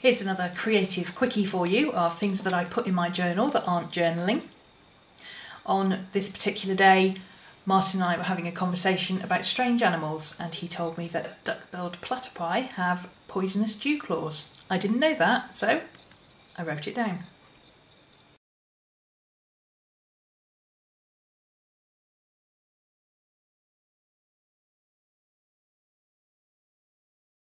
Here's another creative quickie for you of things that I put in my journal that aren't journaling. On this particular day, Martin and I were having a conversation about strange animals, and he told me that duck-billed platypi have poisonous dew claws. I didn't know that, so I wrote it down.